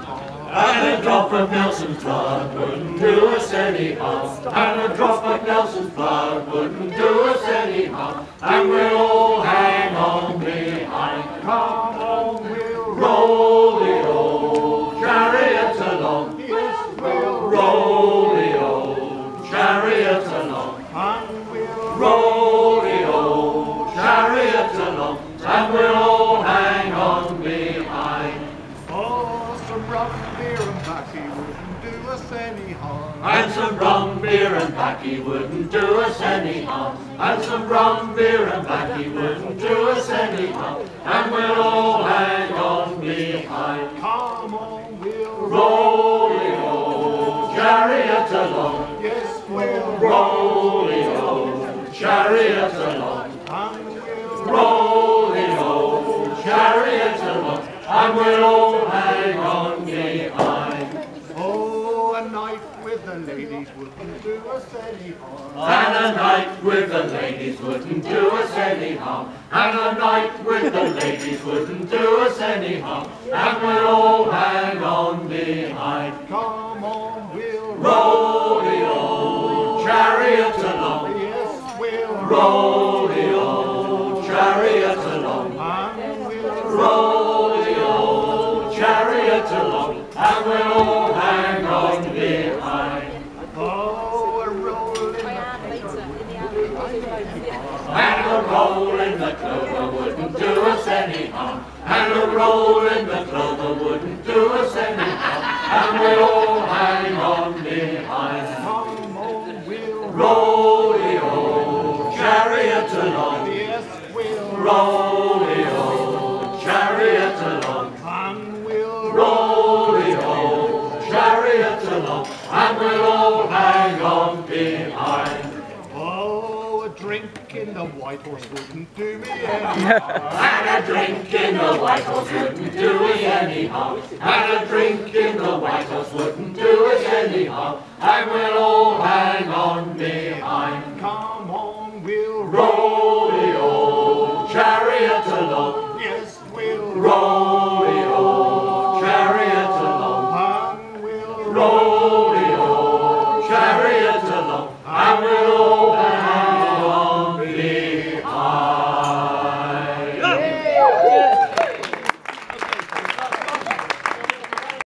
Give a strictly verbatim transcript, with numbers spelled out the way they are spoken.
And a drop of Nelson's blood wouldn't do us any harm. And a drop of Nelson's blood wouldn't do us any harm. And we'll all hang on behind. Come on, we'll roll the old chariot along. Yes, we'll roll the old chariot along. And we'll roll the old chariot along. And we'll all hang on behind. Oh, some rum, beer and baccy wouldn't do us any harm. And some rum, beer and baccy wouldn't do us any harm. And some rum, beer and baccy wouldn't do us any harm. And we'll all hang on behind. Come on, we'll roll the old chariot along. Yes, we'll roll the old chariot along. And we'll roll the old chariot along. And we'll all hang on behind. Oh, a night with the ladies wouldn't do us any harm. And a night with the ladies wouldn't do us any harm. And a night with the ladies wouldn't do us any harm. And we'll all hang on behind. Come on, we'll roll the old chariot along. Yes, we'll roll the old chariot along. And we'll roll the old chariot along. And we'll all hang on behind. Oh, a roll in the And a roll in the clover wouldn't do us any harm. And a roll in the clover wouldn't do us any harm. And we'll all hang on behind. Come on, we'll roll the old chariot along. Yes, we'll roll the old chariot along. And we'll roll the old chariot along. And we'll all hang on behind. Oh, a drink in the White Horse wouldn't do me any harm. And a drink in the White Horse wouldn't do us any harm. And a drink in the White Horse wouldn't do us any harm. And we'll all hang on behind. Come